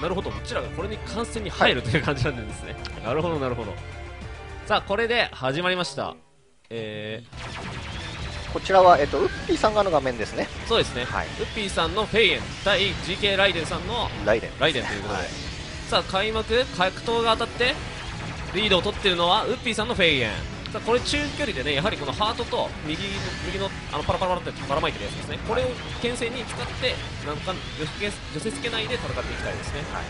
なるほど、うちらがこれに観戦に入るという感じなんですね。なるほどなるほど。さあこれで始まりました。 こちらは、ウッピーさん側の画面ですね。 そうですね、 はい、 ウッピーさんのフェイエン対 GK ライデンさんのライデンということで、 はい、 さあ開幕格闘が当たってリードを取っているのはウッピーさんのフェイエン。さあこれ中距離でね、やはりこのハートと右のパラパラってばらまいてるやつですね、これを牽制に使ってなんか寄せ付けないで戦っていきたいですね。はい、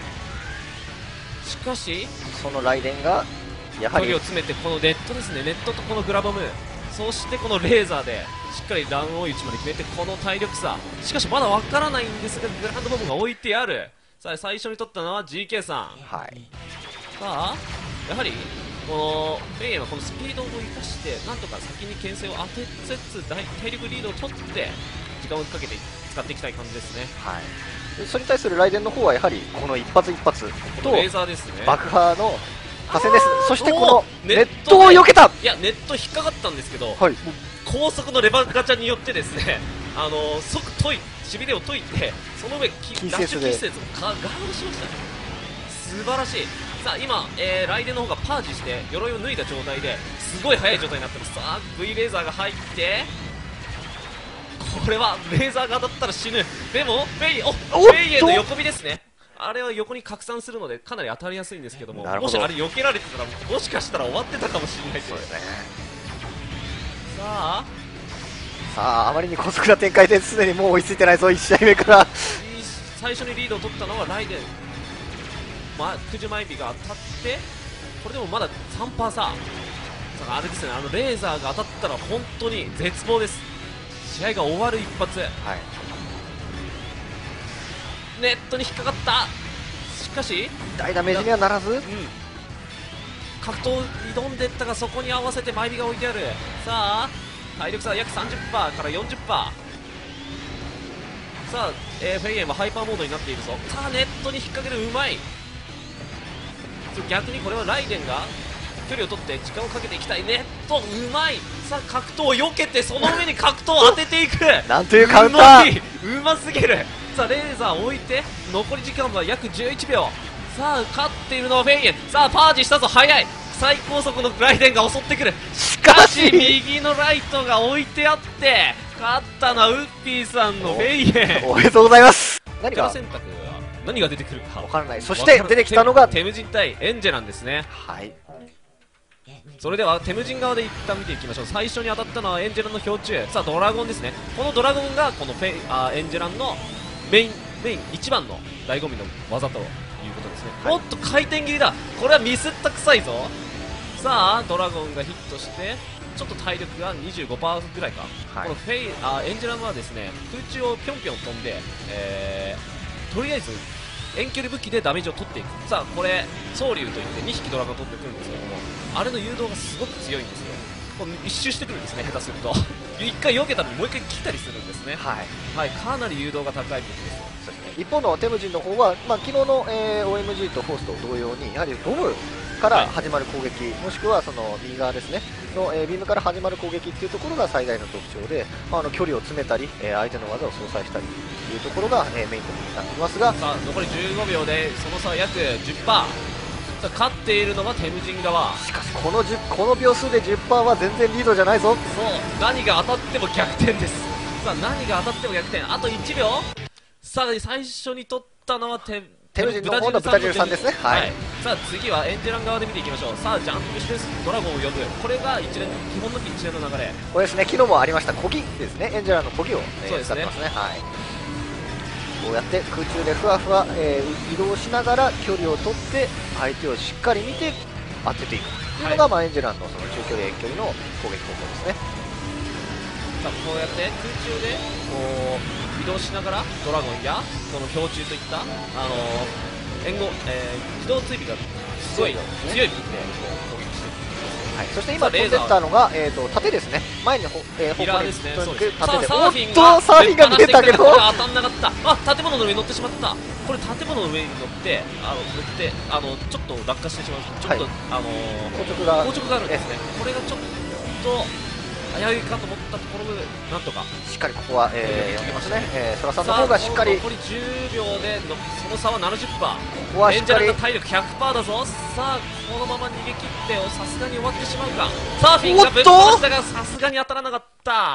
しかしそのライデンがやはり距離を詰めて、このネットですね、ネットとこのグラボム、そしてこのレーザーでしっかりダウン追い打ちまで決めて、この体力差、しかしまだわからないんですがグランドボムが置いてある。さあ最初に取ったのは GK さん。 はい、 さあやはりこのフェイエンはこのスピードを生かしてなんとか先に牽制を当てつつ体力リードを取って時間をかけて使っていきたい感じですね。 はい、それに対するライデンの方はやはりこの一発一発とレーザーですね、 爆破の破線です。そしてこのネネットを避けた。 いやネット引っかかったんですけど、 はい、 高速のレバーガチャによってですね即しびれを解いて、その上ラッシュキ施設をガードしましたね。素晴らしい。さあ今、ライデンの方がパージして鎧を脱いだ状態ですごい速い状態になってます。さあ V レーザーが入って、これはレーザーが当たったら死ぬ。でもフェイエンの横火ですね。あれは横に拡散するのでかなり当たりやすいんですけども、もしあれ避けられてたらもしかしたら終わってたかもしれないという。 ですね。 さああまりに高速な展開ですでにもう追いついてないぞ。1試合目から最初にリードを取ったのはライデン、九十前火が当たって、これでもまだ3%差。あれですね、レーザーが当たったら本当に絶望です。試合が終わる一発、はい、ネットに引っかかった。しかし大ダメージにはならず、 格闘挑んでいったがそこに合わせて前火が置いてある。さあ体力差は約 30% から 40%。 さあ、フェイエンはハイパーモードになっているぞ。さあネットに引っ掛ける、うまい。逆にこれはライデンが距離を取って時間をかけていきたい。ネットうまい。さあ格闘を避けてその上に格闘を当てていくなんというカウンター、 うますぎる。さあレーザーを置いて残り時間は約11秒。さあ勝っているのはフェイエン。さあパージしたぞ、早い。最高速のライデンが襲ってくる。しかし右のライトが置いてあって勝ったのはウッピーさんのフェイエン。 おめでとうございます。 何が選択は何が出てくるか分からない。そして出てきたのがテムジン対エンジェランですね。 はい、 それではテムジン側で一旦見ていきましょう。最初に当たったのはエンジェランの標柱。さあドラゴンですね。このドラゴンがこのエンジェランのメイン一番の醍醐味の技ということですね。はい、おっと回転切りだ。これはミスった臭いぞ。さあドラゴンがヒットしてちょっと体力が 25% ぐらいか。はい、このエンジェランはですね空中をぴょんぴょん飛んで、とりあえず遠距離武器でダメージを取っていく。さあこれ総流といって2匹ドラゴンを取ってくるんですけども、あれの誘導がすごく強いんですよ。こう一周してくるんですね、下手すると一回避けたのにもう一回切ったりするんですね。はい、はい、かなり誘導が高い武器です。 一方のテムジンの方は、昨日の、OMG とフォースと同様にやはりボムから始まる攻撃、もしくはその右側ですねの、ビームから始まる攻撃っていうところが最大の特徴で、距離を詰めたり、相手の技を相殺したりというところが、メインになっていますが、 さあ残り15秒でその差は約 10%。 さあ勝っているのがテムジン側。 しかしこの秒数で 10% は全然リードじゃないぞ。 そう何が当たっても逆転です。さあ何が当たっても逆転、あと1秒。さあ最初に取ったのはテムジンの方の豚汁さんですね。はい、さあ次はエンジェラン側で見ていきましょう。さあジャンプしてドラゴンを呼ぶ、これが基本の一連の流れ。 これですね、昨日もありましたコギですね。エンジェランのコギを、 そうですね、 使ってますね。はい、こうやって空中でふわふわ、移動しながら距離を取って相手をしっかり見て当てていくというのが、エンジェランのその中距離遠距離の攻撃方法ですね。 さあこうやって空中でこう移動しながらドラゴンやこの標柱といった援護、自動追尾がすごい強い武器で攻撃していく。 はい、そして今飛んでったのが、盾ですね。前にミラーですね。そうです。 盾でサーフィンが出たけど当たんなかった。あ、建物の上に乗ってしまった。これ建物の上に乗ってちょっと落下してしまう。ちょっと、硬直があるんですね。これがちょっと危ういかと思ったところでなんとかしっかりここは、読んでますね。ソラさんの方がしっかり、 残り10秒でその差は 70%。 ここはしエンジェっかりランが体力 100% だぞ。さあこのまま逃げ切ってさすがに終わってしまうか。サーフィンがぶっ飛ばしたがさすがに当たらなかった。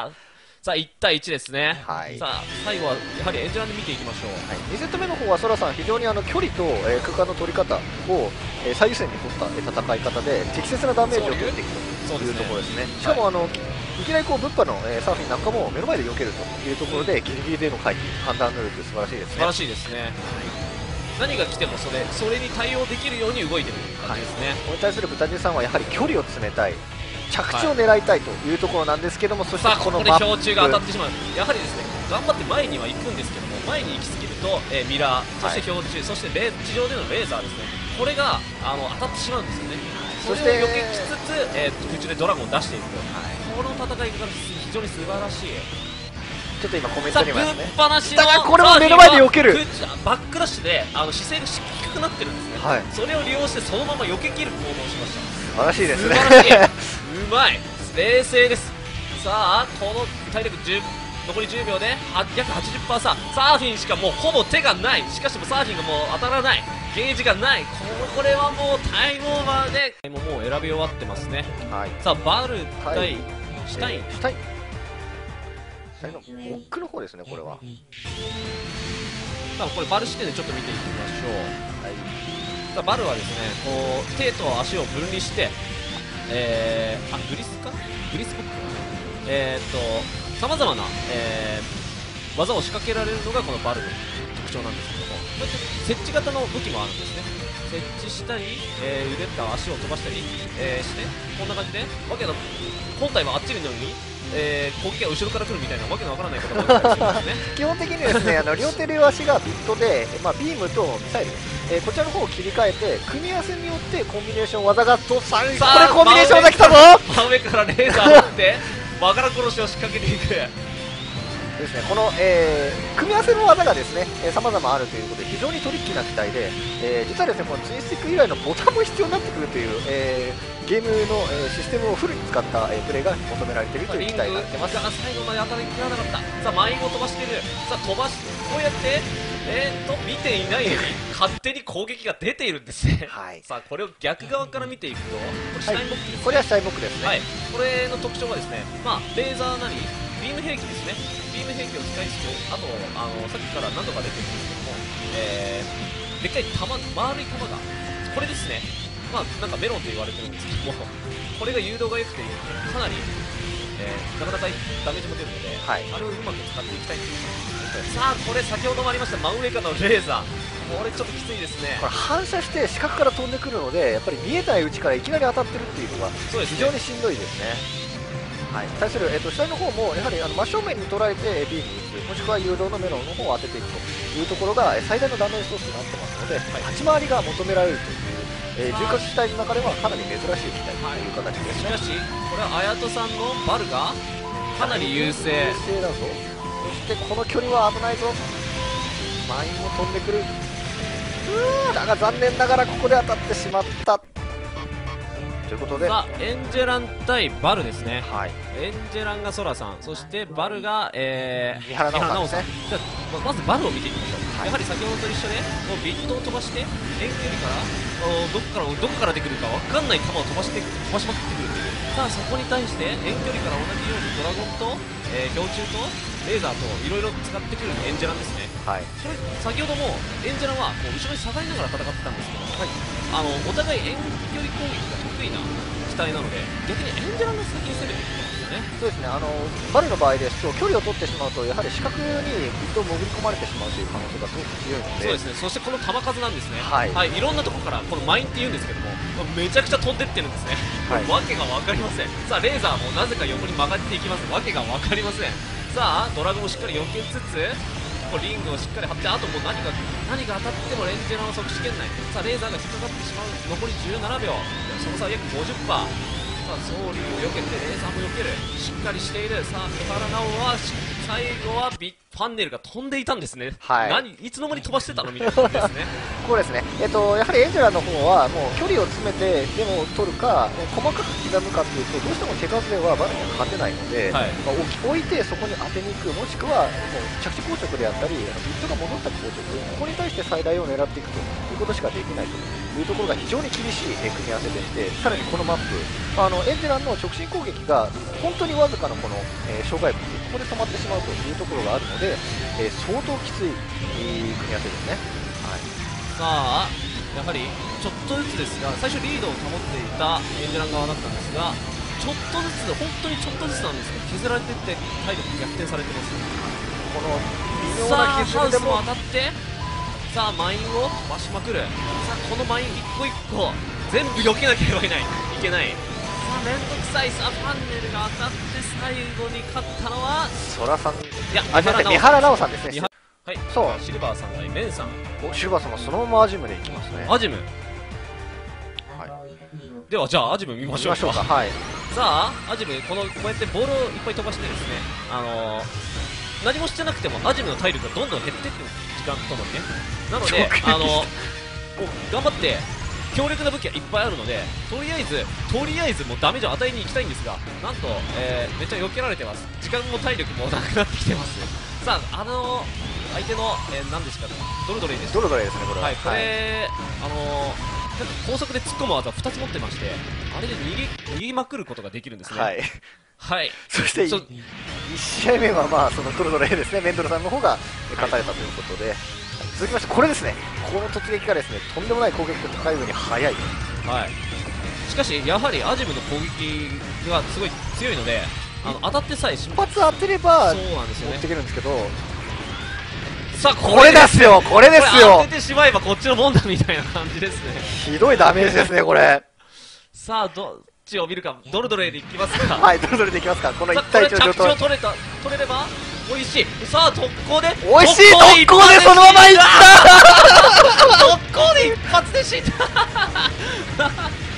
さあ1対1ですね。 はい、 さあ最後はやはりエンジェランで見ていきましょう。 はい、2セット目の方はソラさん非常に距離と、空間の取り方を、最優先に取った、戦い方で適切なダメージを取っていくというところですね。しかもいきなりこう物販の、サーフィンなんかも目の前で避けるというところでギリギリでの回避判断能力素晴らしいですね。 素晴らしいですね。何が来てもそれに対応できるように動いてる感じですね。 これに対する豚汁さんはやはり距離を詰めたい、着地を狙いたいというところなんですけども、そしてこのここで氷柱が当たってしまう。やはりですね頑張って前には行くんですけども、前に行き過ぎると、ミラー、そして氷柱、そして地上でのレーザーですね、これが当たってしまうんですよね。それを避けつつ、空中でドラゴンを出していくと、この戦い方が非常に素晴らしい。 ちょっと今コメントにもありますね。 ぶっ放しのだがこれも目の前で避ける、 バックラッシュで姿勢が低くなってるんですね、 はい、 それを利用してそのまま避け切る行動をしました。 素晴らしいですね。 素晴らしいうまい、冷静です。さあこの体力残り10秒で約 80% 差、サーフィンしかもうほぼ手がない。しかしもサーフィンがもう当たらない、ゲージがない。これはもうタイムオーバーでもう選び終わってますね。 はい、 さあバル対シュタイン、 の奥の方ですね、これは。 さあこれバル視点でちょっと見ていきましょう。はい、さあバルはですねこう手と足を分離して、グリスボックさまざまな、技を仕掛けられるのがこのバルの特徴なんですけども、こうやって設置型の武器もあるんですね。設置したり、腕と足を飛ばしたり、してこんな感じで本体はあっちにいるのに、攻撃が後ろから来るみたいなわけのわからないことが起きたりするんですね。 基本的にですね両手両足がビットで、ビームとミサイル、こちらの方を切り替えて組み合わせによってコンビネーション技がとさこれコンビネーション技きたぞ。 真上からレーザーを持ってバカラ殺しを仕掛けていくですね。この、組み合わせの技がですね様々あるということで非常にトリッキーな機体で、実はですねこのツイスティック以外のボタンも必要になってくるという、ゲームの、システムをフルに使った、プレイが求められているという機体になってます。 リングが最後まで当たりきらなかった。さあ前を飛ばしている。さあ飛ばしこうやって見ていないのに勝手に攻撃が出ているんですね。 はい、 さあこれを逆側から見ていくと、これシュタインボックですね。 これはシュタインボックですね。 はい、これの特徴はですね、レーザーなりビーム兵器ですね。ビーム兵器を使いつつ、あとさっきから何度か出てるんですけども、でっかい丸い玉がこれですね。なんかメロンと言われてるんですけども、これが誘導が良くてかなり、なかなかダメージも出るので、 はい、 あれをうまく使っていきたいという感じです。さあこれ先ほどもありました真上からのレーザー、これちょっときついですね。 これ反射して視覚から飛んでくるのでやっぱり見えないうちからいきなり当たってるっていうのが非常にしんどいですね。はい、対する、下の方もやはり真正面に捉えてビームを打つ、もしくは誘導のメロンの方を当てていくというところが最大のダメージソースになってますので、立ち回りが求められるという、重火機体の中ではかなり珍しい機体という形ですね。 しかしこれは綾人さんのバルがかなり優勢だぞ。そしてこの距離は危ないぞ。マインも飛んでくる。だが残念ながらここで当たってしまったということで、 さあエンジェラン対バルですね。 はい、 エンジェランがソラさん、そしてバルが、 三原直さん。 じゃあまずバルを見ていきましょう。やはり先ほどと一緒でビットを飛ばして遠距離からどこから出てくるか分かんない球を飛ばしまくってくる。さあそこに対して遠距離から同じようにドラゴンと、氷柱とレーザーといろいろ使ってくるエンジェランですね。 はい、 それ先ほどもエンジェランはこう後ろに下がりながら戦ってたんですけど、はい、お互い遠距離攻撃が得意な機体なので逆にエンジェランが先に攻めてきてますよね。 そうですね。バルの場合ですと距離を取ってしまうとやはり視覚にビットを潜り込まれてしまうという可能性がすごく強いので、 そうですね。そしてこの球数なんですね。 はい、 いろんなところからこのマインって言うんですけどもめちゃくちゃ飛んでってるんですね。はい、わけが分かりません。さあレーザーもなぜか横に曲がっていきます。わけが分かりません。さあドラゴンをしっかり避けつつこうリングをしっかり張って、あともう何が当たってもレンジェランは即死圏内。さあレーザーが引っかかってしまう。残り17秒、その差は約 50%。 さあ総理を避けてレーザーも避ける、しっかりしている。さあ木原直は最後はファンネルが飛んでいたんですね。 はい、 いつの間に飛ばしてたのみたいな感じですね。 ここですね、やはりエンジェラの方はもう距離を詰めてでも取るか、細かく刻むかっていうとどうしても手数ではバルには勝てないので、 はい、 置いてそこに当てに行く、もしくはもう着地硬直であったりビットが戻った硬直、ここに対して最大を狙っていくということしかできないというところが非常に厳しい組み合わせでして、さらにこのマップエンジェランの直進攻撃が本当にわずかなこの、障害物、ここで止まってしまうというところがあるので、相当きつい、組み合わせですね。はい、 さあやはりちょっとずつですが、最初リードを保っていたエンジェラン側だったんですが、ちょっとずつ、本当にちょっとずつなんですが削られていって体力逆転されてます。 この微妙さあな削りでもハウスも当たって、さあマインを飛ばしまくる。さあこのマイン一個一個全部避けなければいけない。さあ面倒くさい。さあファンネルが当たって最後に勝ったのはソラさん、 いや三原奈緒さんですね。 はい、 そうシルバーさん対メンさん。 シルバーさんがそのままアジムでいきますね。 アジム、 はい、 ではじゃあアジム見ましょうか。 はい、 さあアジムこうやってボールをいっぱい飛ばしてですね、何もしてなくてもアジムの体力がどんどん減っていってる、時間とともにね。なのでもう頑張って強力な武器がいっぱいあるので、とりあえずもうダメージを与えに行きたいんですが、なんと、めっちゃ避けられてます。時間も体力もなくなってきてます。さあ相手の、何ですか、ドルドレイです。 ドルドレイですね、これは。 はい、これ、なんか高速で突っ込む技を2つ持ってまして、あれで逃げまくることができるんですね。 はい、 はい、 そして1試合目は、まあ、そのドルドレイですね、メンドルさんの方が勝たれたということで、続きましてこれですね、この突撃がですねとんでもない攻撃力高い上に速いと。 はい、しかしやはりアジムの攻撃がすごい強いので、当たってさえ一発当てればそうなんですよね、 持っていけるんですけど、 さあこれですよ、これですよ、 当ててしまえばこっちのもんだみたいな感じですね。 ひどいダメージですね、これ。 さあどっちを見るか、ドルドレイでいきますか。 はい、ドルドレイでいきますか。この1対1の着地を取れれば美味しい。さあ特攻で美味しい、特攻でそのままいった特攻で一発で死んだ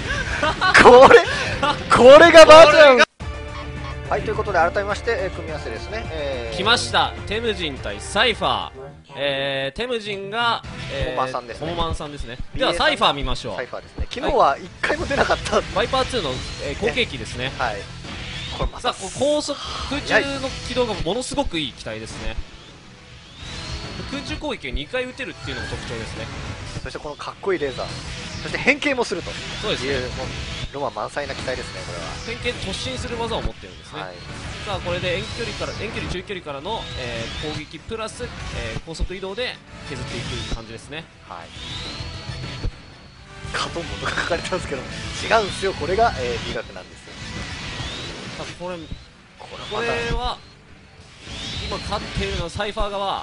これがバーチャル。はい、ということで改めまして、組み合わせですね、 来ました。テムジン対サイファー、テムジンが、 ホモマンさんですね。 ホモマンさんですね。ではサイファー見ましょう。 サイファーですね。昨日は1回も出なかった、 バイパー2の、後継機ですね。 はい、これまさあ高速空中の軌道がものすごくいい機体ですね。空中攻撃を2回撃てるっていうのも特徴ですね。 そしてこのかっこいいレーザー、そして変形もするとそうですね、 いうもうロマン満載な機体ですね、これは。 変形突進する技を持ってるんですね。 はい、 さあこれで遠距離中距離からの、攻撃プラス、高速移動で削っていく感じですね。 はい、カトンボとか書かれてますけど違うんですよ、これが、美学なんですよ。 さあこれは今勝っているのはサイファー側。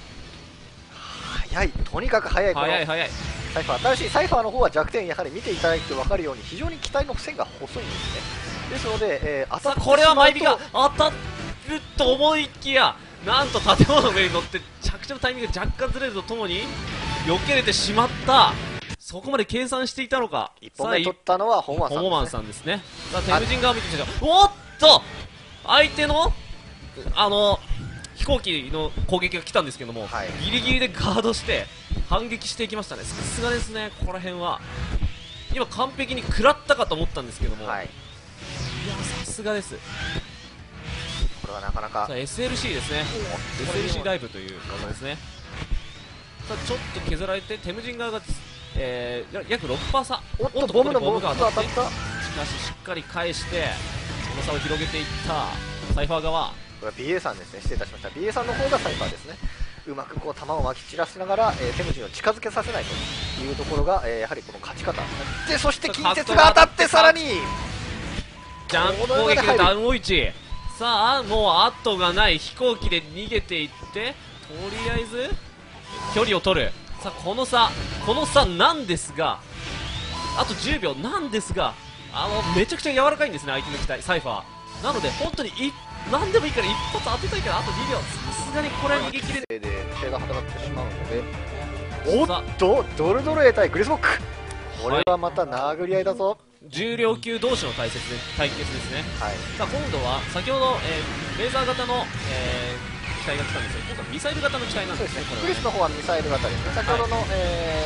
速い、とにかく速い、この速いサイファー、新しいサイファーの方は弱点、やはり見ていただいて分かるように非常に機体の線が細いんですね。ですので、当たさあってこれはマイビがが当たると思いきや、なんと建物の上に乗って着地のタイミングが若干ずれるとともに避けれてしまった。そこまで計算していたのか。 1本目取ったのはホモマンさんですね。 さあテムジン側見てみましょう。おっと相手の飛行機の攻撃が来たんですけども、 はい、 ギリギリでガードして反撃していきましたね。さすがですね、ここら辺は今完璧に食らったかと思ったんですけども、 はい、 いやさすがです。 これはなかなか。 さあ SLC ですね、SLC ダイブという技ですね。さあちょっと削られてテムジン側が、約6%差。 おっとボムが当たった。 しかししっかり返してその差を広げていったサイファー側。 これは BA さんですね、失礼いたしました。 BA さんの方がサイファーですね。うまくこう球をまき散らしながら、テムジンを近づけさせないというところが、やはりこの勝ち方で、そして近接が当たってさらにジャンプ攻撃でダウン追い地。さあもう後がない飛行機で逃げていって、とりあえず距離を取る。さあこの差なんですが、あと10秒なんですが、めちゃくちゃ柔らかいんですね、相手の機体サイファーなので、本当に何でもいいから一発当てたいから、あと2秒、さすがにこれは逃げ切れない。 で手が働ってしまうので、おっとドルドレー対グリスモック、これはまた殴り合いだぞ。 重量級同士の対決ですね。 はい、 さあ今度は先ほど、レーザー型の、機体が来たんですが、今度はミサイル型の機体なんですね。 クリスの方はミサイル型ですね。先ほどの、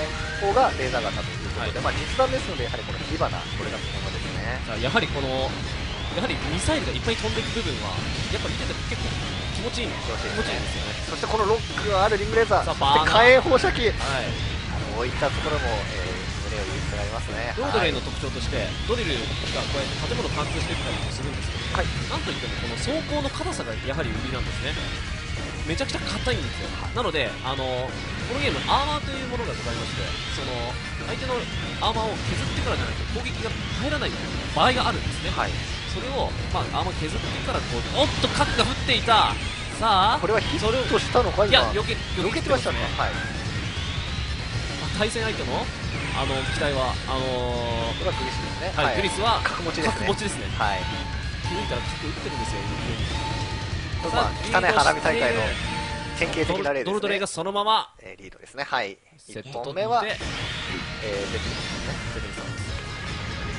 方がレーザー型ということで、まあ実弾ですので、やはりこの火花、これがそのままですね。 さあやはりミサイルがいっぱい飛んでいく部分はやっぱ見てて結構気持ちいいんですよね。 そしてこのロックがあるリングレーザー、そさあして火炎放射器、 はい、 こういったところも、胸を揺すがりますね。 ドルドレイの特徴として、ドリルがこうやって建物貫通していったりもするんですけど、 はい、 なんといってもこの装甲の硬さがやはり売りなんですね。めちゃくちゃ硬いんですよ。なのでこのゲームアーマーというものがございまして、その相手のアーマーを削ってからじゃないと攻撃が入らない場合があるんですね。 はい、 それを、まあ、アーマー削ってからこう、おっと核が降っていた。さあこれはヒットしたのか、今いや避けてましたね。はい、 対戦相手の機体はこれはグリスですね。 はい、グリスは核持ちですね。 核持ちですね。 はい、 気づいたら核撃ってるんですよ。 まあ、汚い花火大会の典型的な例ですね。 ドルドレイがそのままリードですね。はい、1 セット本目は取って、 ゼビリさんです。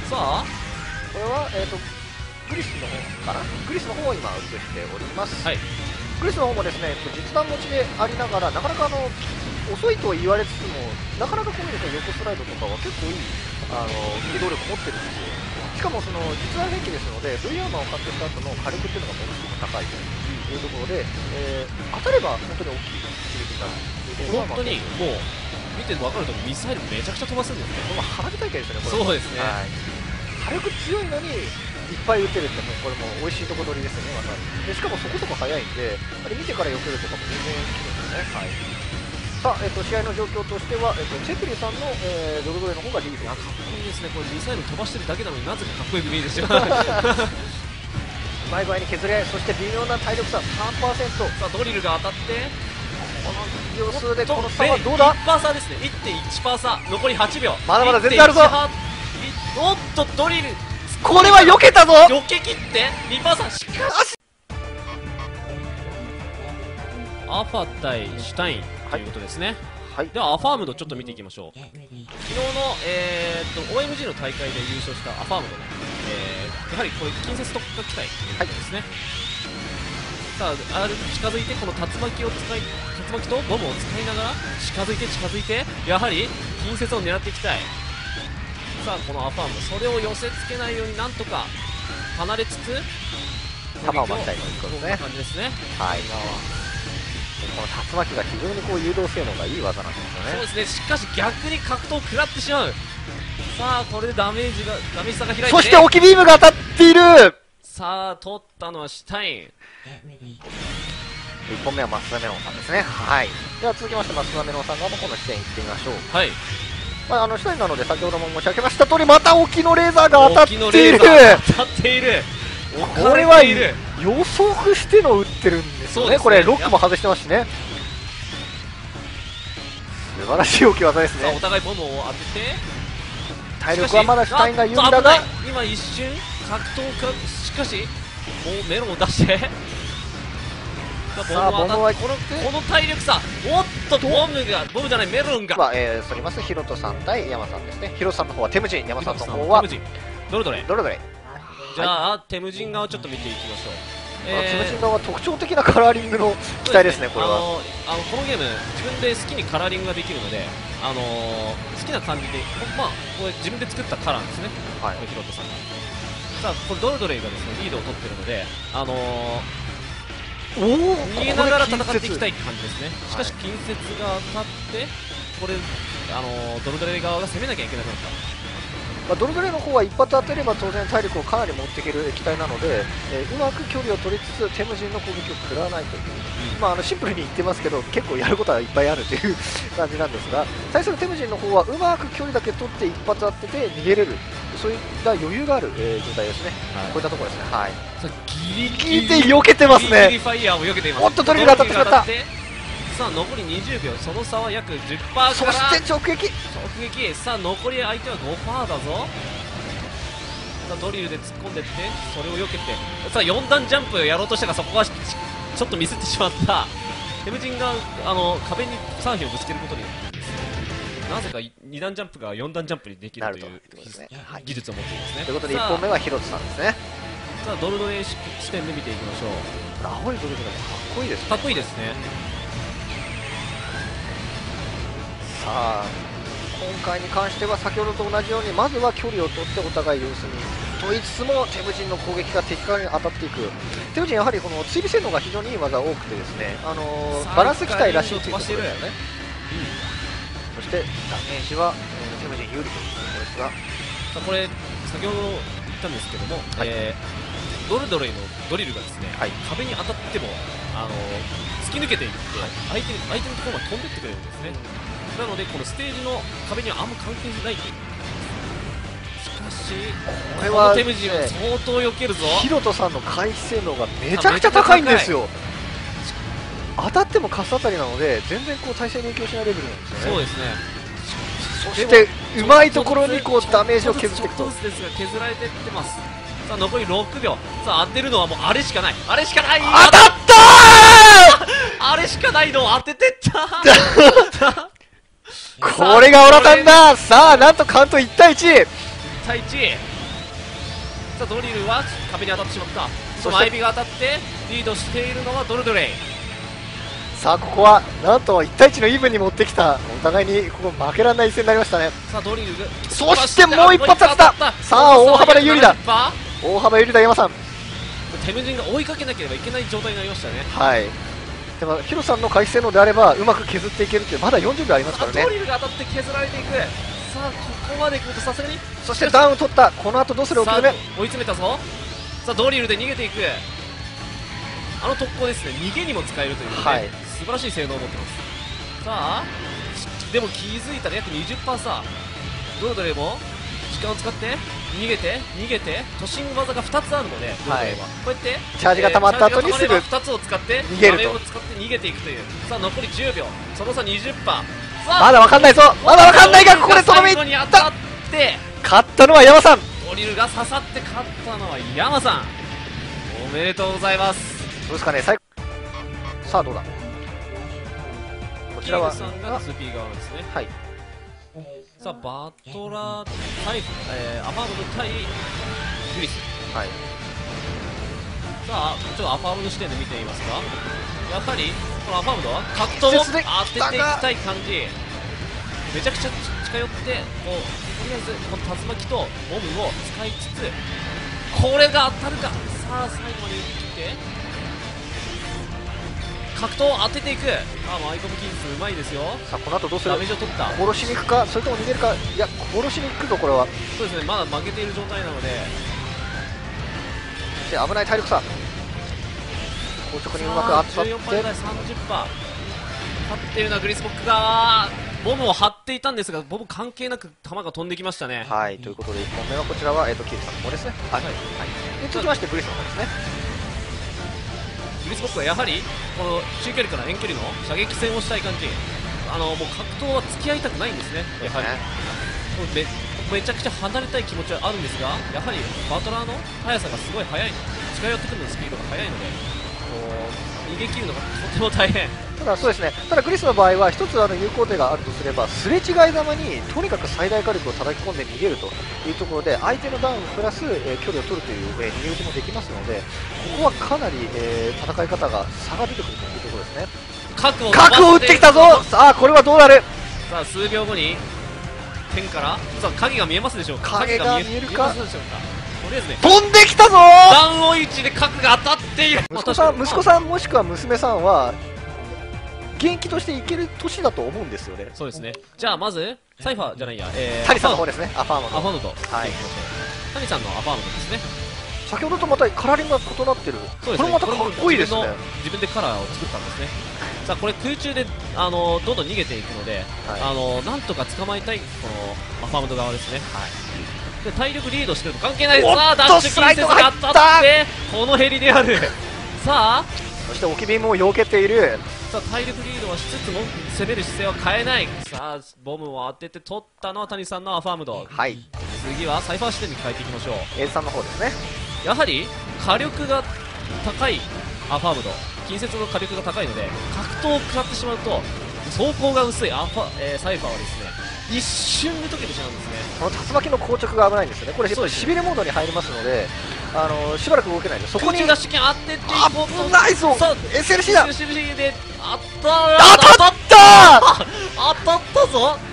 さあこれは、グリスの方かな、グリスの方を今映しております。 はい、 グリスの方もですね、実弾持ちでありながら、なかなか遅いとは言われつつも、なかなかこういう横スライドとかは結構いい機動力持ってるんですよ。しかもその実弾兵器ですので、V アーマーを買ってした後の火力っていうのがものすごく高いというところで、当たれば本当に大きい刺激になるというところは、 本当にもう見て分かるとミサイルめちゃくちゃ飛ばすんですね。 これは花火大会ですよね。これそうですね。 はい、火力強いのにいっぱい撃てるって、もうこれも美味しいとこ取りですよね、また。でしかもそこそこ速いんで、あれ見てから避けるとかも全然できるんですね。はい、さあ、試合の状況としては、チェプリさんの、ドルドレの方がリード。 かっこいいですね。これミサイル飛ばしてるだけなのになぜかかっこよく見えるんですよ。 うまい具合に削り合い、そして微妙な体力差 3%。 さあドリルが当たって、 この秒数でこの差はどうだ。 1% 差ですね。 1.1% 差、残り8秒。 まだまだ全然あるぞ。 おっとドリルこれは避けたぞ。 避け切って 2% 差。しかしアファ対シュタインということですね。 はい、 ではアファームドちょっと見ていきましょう。昨日の、OMG の大会で優勝したアファームドの、やはりこれ近接特化機体ということですね。さあ近づいてこの竜巻とボムを使いながら近づいてやはり近接を狙っていきたい。さあこのアファームド、それを寄せつけないようになんとか離れつつ弾を待ちたいということですね。 感じですね。 はい、今はこの竜巻が非常にこう誘導性能がいい技なんですよね。 そうですね。しかし逆に格闘を食らってしまう。さあこれでダメージ差が開いて、 そして置きビームが当たっている。 さあ取ったのはシュタイン。 1本目は増田メロンさんですね。はい、では続きまして増田メロンさん側もこの視点いってみましょう。 はい、 まあ、シュタインなので先ほども申し上げました通り、また沖のレーザーが当たっている。これは予測しての打ってるんですよね。これロックも外してますしね。素晴らしい置き技ですね。 お互いボムを当てて、 体力はまだシュタインが言うんだが、 今一瞬格闘か、しかしもうメロンを出してさあボムはこの体力差。おっとボムじゃないメロンが、 そりますヒロトさん対山さんですね。ヒロトさんの方はテムジン、山さんの方はドルドレイ。じゃあ、テムジン側をちょっと見ていきましょう。 テムジン側は特徴的なカラーリングの機体ですね。これはこのゲーム自分で好きにカラーリングができるので、好きな感じで、まあこれ自分で作ったカラーですね。はい、ヒロトさんが。さあこれドルドレイがですねリードを取ってるので、逃げながら戦っていきたい感じですね。しかし近接が当たってこれドルドレイ側が攻めなきゃいけなくなった。 ドルドレの方は一発当てれば当然体力をかなり持っていける機体なので、うまく距離を取りつつテムジンの攻撃を食らわないという、シンプルに言ってますけど結構やることはいっぱいあるという感じなんですが、対するテムジンの方はうまく距離だけ取って一発当てて逃げれる、そういった余裕がある、状態ですね。こういったところですね。はい、 ギリギリで避けてますね。 ギリファイヤーを避けています。 おっとドリルが当たってしまった。 さあ残り20秒、その差は約 10% から、 そして直撃。 さあ残り相手は 5% だぞ。さあドリルで突っ込んでってそれを避けて、さあ4段ジャンプをやろうとしたがそこはちょっとミスってしまった。テムジンが壁に3匹をぶつけることによってなぜか2段ジャンプが4段ジャンプにできるという技術を持っていますね。 ということで1本目はヒロトさんですね。 さあドルドレ視点で見ていきましょう。 青いドリルがかっこいいですね。 かっこいいですね。 さあ回に関しては先ほどと同じようにまずは距離を取ってお互い様子見と言いつつもテムジンの攻撃が敵からに当たっていく。テムジンやはりこの追尾性能が非常にいい技多くてですね、バランス機体らしいというところですよね。そしてダメージはテムジン有利ということですが、 これ先ほど言ったんですけども、ドルドレイのドリルがですね、壁に当たっても突き抜けていって、相手のところまで飛んでってくれるんですね。なのでこのステージの壁にはあんま関係ないという。しかしこれはテムジンは相当避けるぞ。 ヒロトさんの回避性能がめちゃくちゃ高いんですよ。当たってもカス当たりなので全然こう体勢に影響しないレベルなんですよね。 そうですね。 そしてうまいところにこうダメージを削っていくと。 ちょっとずつですが削られていってます。さあ残り6秒。さあ当てるのはもうあれしかない。あれしかない。 当たったあれしかないのを当ててったこれがオラタンだ。さあなんとカウント1対1。 対1。さあドリルは壁に当たってしまった。そのアイビが当たってリードしているのはドルドレイ。 さあここはなんと1対1のイーブンに持ってきた。お互いにここ負けられない一戦になりましたね。 さあドリルそしてもう一発当たった。さあ大幅な有利だ。大幅有利だ山さん。 テムジンが追いかけなければいけない状態になりましたね。 はい。でもヒロさんの回避性能であればうまく削っていけるってまだ40秒ありますからね。 ドリルが当たって削られていく。さあここまで来るとさすがに。 そしてダウン取った。この後どうする大きめ。 追い詰めたぞ。さあドリルで逃げていく。特攻ですね。逃げにも使えるという、ね、素晴らしい性能を持ってます。さあでも気づいたら約 20% 差。ドルドレイも時間を使って逃げて突進技が2つあるので、こうやってチャージが溜まった後にすぐ 2つを使って逃げると。 画面を使って逃げていくという。さあ残り10秒。その差 20%。 まだわかんないぞ。まだわかんないがここでとどめいった。勝ったのは山さん。 ドリルが刺さって勝ったのは山さん。おめでとうございます。 どうですかね。さあどうだ。こちらはさんが 2P 側ですね。さあバトラー対アファームド対グリス。さあちょっとアファームド視点で見てみますか。やはりこのアファームドは格闘を当てていきたい感じ。めちゃくちゃ近寄ってこうとりあえずこの竜巻とボムを使いつつこれが当たるか。さあ最後まで切って格闘を当てていく。マイコムキンスうまいですよ。さあこの後どうする。ダメージを取った。殺しに行くかそれとも逃げるか。いや殺しに行くぞこれは。そうですね。まだ負けている状態なので。で危ない体力差。硬直にうまく当たって14%台 30%。勝っているのはグリスボックがボムを張っていたんですがボム関係なく弾が飛んできましたね。ということで1本目はこちらはキールさんの方ですね。続きましてグリスの方ですね。グリスボックはやはりこの中距離から遠距離の射撃戦をしたい感じ。もう格闘は付き合いたくないんですね。やはりめちゃくちゃ離れたい気持ちはあるんですがやはりバトラーの速さがすごい速い。近寄ってくるのスピードが速いので逃げ切るのがとても大変。ただそうですね。ただグリスの場合は一つ有効手があるとすればすれ違いざまにとにかく最大火力を叩き込んで逃げるというところで相手のダウンプラス、距離を取るという、逃げ打ちもできますのでここはかなり、戦い方が差が出てくるというところですね。核を打ってきたぞ。さあこれはどうなる。さあ数秒後に天からさあ影が見えますでしょうか。影が見えるか。とりあえずね飛んできたぞ。ダウン追い打ちで核が当たっている。息子さんもしくは娘さんは現役としていける年だと思うんですよね。そうですね。じゃあまずサイファーじゃないや、タニさんの方ですね。アファームド。タニさんのアファームドですね。先ほどとまたカラーリングが異なってる。これまたかっこいいですね。自分でカラーを作ったんですね。さあこれ空中でどんどん逃げていくので、なんとか捕まえたいこのアファームド側ですね。で体力リードしてると関係ないです。さあダッシュ近接が当たってこのヘリである。さあそして置きビームを避けている。さあ体力リードはしつつも攻める姿勢は変えない。さあボムを当てて取ったのは谷さんのアファームド。次はサイファー視点に変えていきましょう。A さんの方ですね。やはり火力が高いアファームド近接の火力が高いので格闘を食らってしまうと走行が薄いサイファーはですね一瞬で溶けてしまうんですね。この竜巻の硬直が危ないんですよね。これしびれモードに入りますのでしばらく動けないです。そこにダッシュ剣当てていこうと。危ないぞ。SLC だ。SLC で当たったぞ。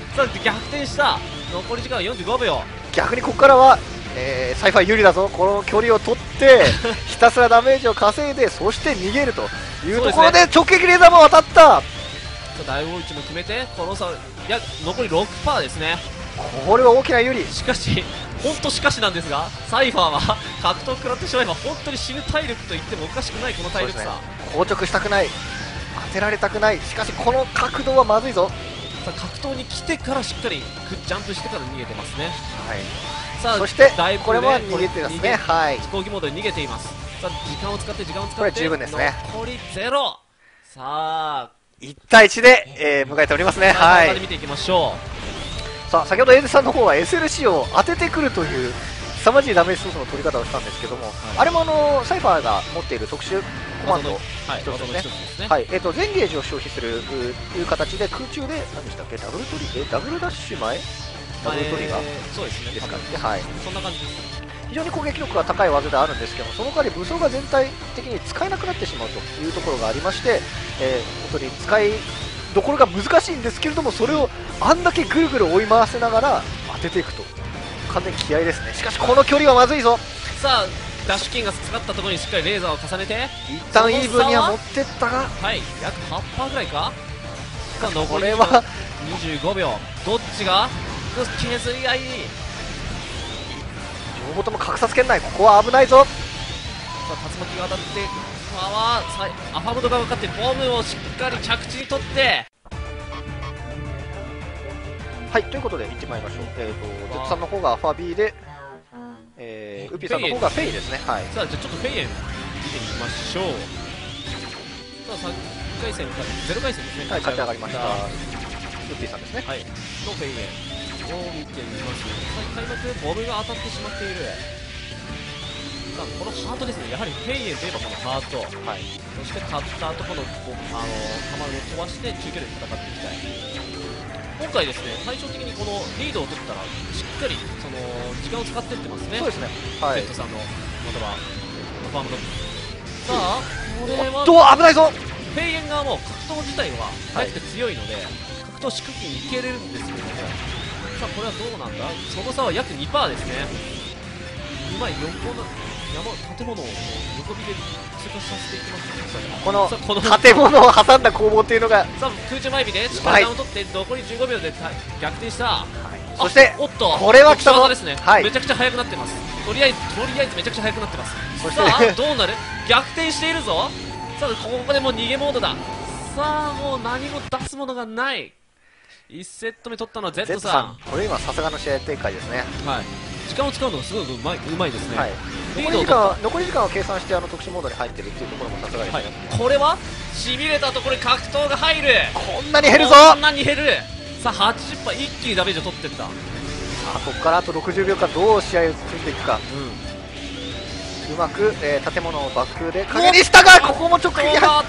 さあ逆転した。残り時間は45秒。 逆にここからは、サイファー有利だぞ。この距離を取ってひたすらダメージを稼いで、そして逃げるというところで直撃レーザーも当たった。 さあ大大一も決めて、この差残り 6% ですね。 これは大きな有利。 しかし本当しかしなんですが、サイファーは格闘食らってしまえば本当に死ぬ体力と言ってもおかしくないこの体力差、 ね、硬直したくない、当てられたくない。しかしこの角度はまずいぞ。 さあ格闘に来てからしっかりジャンプしてから逃げてますね。 はい、 さあそしてだいぶ、ね、 これは逃げてますね。はい、 飛行機モードで逃げています。さあ時間を使ってこれ十分ですね。 残り0。さあ 1対1で、迎えておりますね。はい、 見ていきましょう。さあ先ほどエイデさんの方は SLC を当ててくるという凄まじいダメージソースの取り方をしたんですけども、はい、あれもサイファーが持っている特殊コマンド一つですね。はい、全ゲージを消費するという形で空中で何でしたっけ、ダブルダッシュ前ダブルトリガー、 そうですね、 ですかね。はい、 そんな感じです。 非常に攻撃力が高い技ではあるんですけども、その代わり武装が全体的に使えなくなってしまうというところがありまして、本当に使いどころが難しいんですけれども、それをあんだけぐるぐる追い回せながら当てていくと完全に気合ですね。しかしこの距離はまずいぞ。 さあダッシュキンがかかったところにしっかりレーザーを重ねて一旦イーブンには持ってったが、 はい、約 8% ぐらいか。さあ残りこれは 25秒、どっちが削り合い。 両方とも格差つけんない。ここは危ないぞ。 さあ竜巻が当たってアファムドがかかってボムをしっかり着地に取って、 はい、ということでいってまいりましょう。Z さんの方がファビーで、ウピさんの方がフェイですね。はい、 さあじゃあちょっとフェイエン見てみましょう。さあ3回戦から0回戦ですね。 はい、勝ち上がりました。ウピさんですね。 はい、のフェイエンを見てみます。開幕ボムが当たってしまっている。さあこのハートですね。やはりフェイエンといえばこのハート、はい、そしてカッターとこの球を飛ばして中距離で戦っていきたい。今回ですね、対照的にこのリードを取ったらしっかりその時間を使っていってますね。 そうですね。はい。 Z さんのまたはファームド。さあこれは危ないぞ。 フェイエン側も格闘自体は速くて強いので、格闘しくきにいけれるんですけども、さあこれはどうなんだ。その差は約 2% ですね。うまい横の建物を横火で通過させていきますね。 この建物を挟んだ攻防っていうのが、 さあ空中前火でしっかりダウンを取って残り15秒で逆転した。はい、 そしておっとこれは来たぞですね。 はい、 めちゃくちゃ速くなってます。とりあえずめちゃくちゃ速くなってます。 そしてさあどうなる。逆転しているぞ。さあここでもう逃げモードだ。さあもう何も出すものがない。1セット目取ったのは Z さん。 これ今さすがの試合展開ですね。 はい、時間を使うのがすごくうまいですね。はい、 残り時間を計算して特殊モードに入ってるっていうところもさすがですね。 はい、これはしびれたところに格闘が入る。 こんなに減るぞ。 こんなに減る。さあ 80% 一気にダメージを取っていった。さあここからあと60秒間どう試合を組んでいくか。うまく、建物をバックで影にしたが、ここも直撃入った。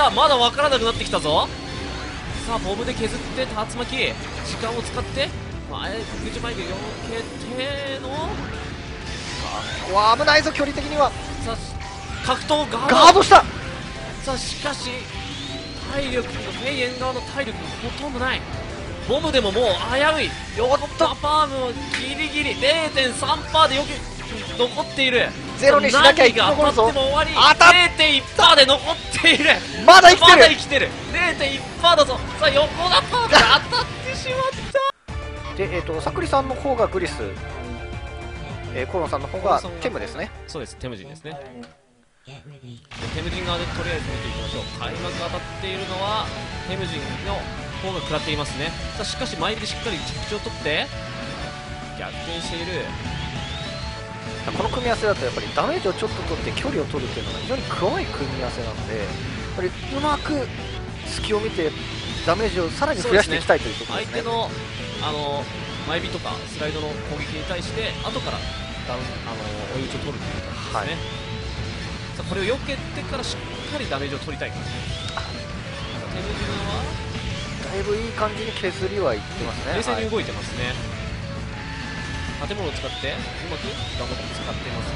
まだ分からなくなってきたぞ。さあボムで削って竜巻時間を使って空中マイク避けての、ここは危ないぞ距離的には。 さあ格闘ガードした。 さあしかし体力のフェイエン側の体力がほとんどない。ボムでももう危うい。横パパームをギリギリ 0.3% でよく残っている。 ゼロにしなきゃいけないぞ。 当たっても終わり。0.1% で残っている。 まだ生きてる。 まだ生きてる。0.1% だぞ。さあ横がパーが当たってしまった。 でさくりさんの方がグリス、コロンさんの方がテムですね。 そうです、テムジンですね。テムジン側でとりあえず見ていきましょう。開幕当たっているのはテムジンの方が食らっていますね。さあしかし前でしっかり着地を取って逆転している。 この組み合わせだとやっぱりダメージをちょっと取って距離を取るっていうのが非常に怖い組み合わせなので、やっぱりうまく隙を見てダメージをさらに増やしていきたいというところですね。 相手の前火とかスライドの攻撃に対して後から追い打ちを取るという感じですね。さあこれを避けてからしっかりダメージを取りたい感じ。テムジンはだいぶいい感じに削りはいってますね。 冷静に動いてますね。建物を使ってうまくガンバット使っています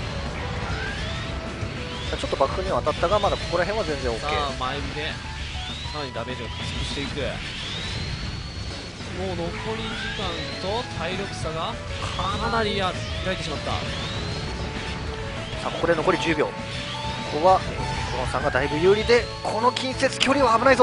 ね。 ちょっとバックには当たったがまだここら辺は全然 OK。 さあ前火でさらにダメージを潰していく。 もう残り時間と体力差がかなり開いてしまった。 さあここで残り10秒。ここはコロンさんがだいぶ有利で、この近接距離は危ないぞ。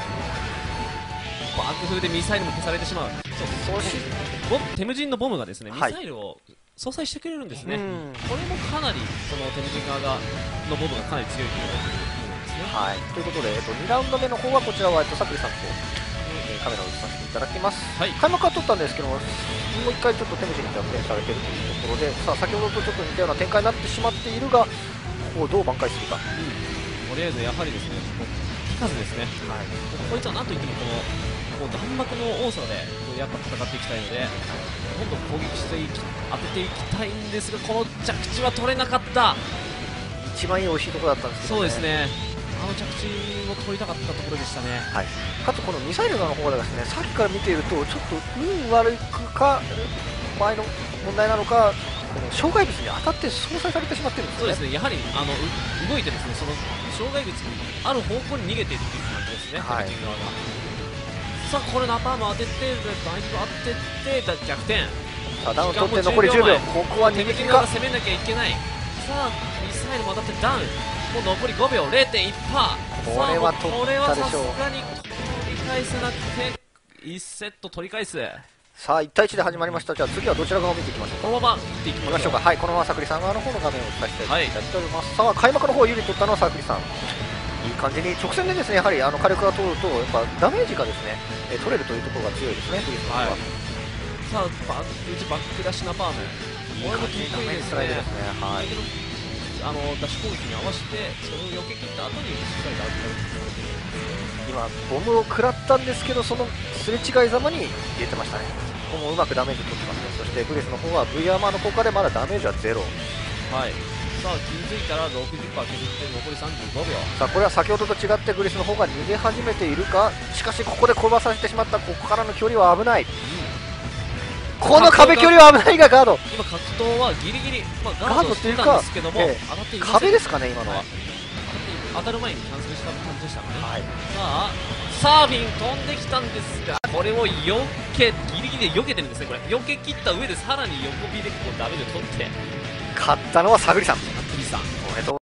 爆風でミサイルも消されてしまう。そうしテムジンのボムがですね、ミサイルを相殺してくれるんですね。これもかなりそのテムジン側のボムがかなり強いということですね。 はい、ということで、2ラウンド目の方はこちらはさくりさんと、カメラを映させていただきます。開幕は取ったんですけども、もう1回ちょっとテムジンに逆転されているというところで、さあ先ほどとちょっと似たような展開になってしまっているが、ここをどう挽回するか。 とりあえずやはりですね、手数ですね。こいつはなんといってもこの弾幕の多さでやっぱ戦っていきたいので、どんどん攻撃して当てていきたいんですが、この着地は取れなかった。 一番いい美味しいところだったんですけど、ね、そうですね、 あの着地も取りたかったところでしたね。 かつこのミサイルの方がですね、さっきから見ているとちょっと運悪くか場合の問題なのか、この障害物に当たって相殺されてしまってるんですね。 そうですね、やはり動いてですね、その障害物にある方向に逃げているという感じですね、テムジン側が。さあこれナパーム当てて、バイク当てて逆転。 さあダウン取って残り10秒。ここは逃げ切りか。 攻めなきゃいけない。さあミサイルも当たってダウン。もう残り5秒 0.1%。 これは取ったでしょう。 さすがに取り返せなくて1セット取り返す。 さあ1対1で始まりました。じゃあ次はどちら側を見ていきましょうか。 このまま見ていきましょうか。 このままさくりさん側の方の画面を出していただきたいと思います。さあ開幕の方を有利に取ったのはさくりさん。いい感じに直線でですね、やはり火力が通るとやっぱダメージがですね、取れるというところが強いですね、フリスの方は。 さあバックダッシュナパーム、これも得意ですね。ダッシュ攻撃に合わせてそれを避け切った後にしっかりと今ボムを食らったんですけど、そのすれ違いざまに入れてましたね。ここもうまくダメージ取ってますね。そしてグリスの方は V アーマーの効果でまだダメージはゼロ。さあ気づいたら 60% 削って残り35秒。 さあこれは先ほどと違ってグリスの方が逃げ始めているか。しかしここで転ばさせてしまった。ここからの距離は危ない、この壁距離は危ないがガード。 今格闘はギリギリ、ガードしてたんですけども、当たっていません。 壁ですかね今のは。 当たる前にキャンセルした感じでしたかね。さあサーフィン飛んできたんですが、これをギリギリで避けてるんですね。これ避け切った上でさらに横ビでこうダメージを取って、 勝ったのはサグリさん。 おめでとう。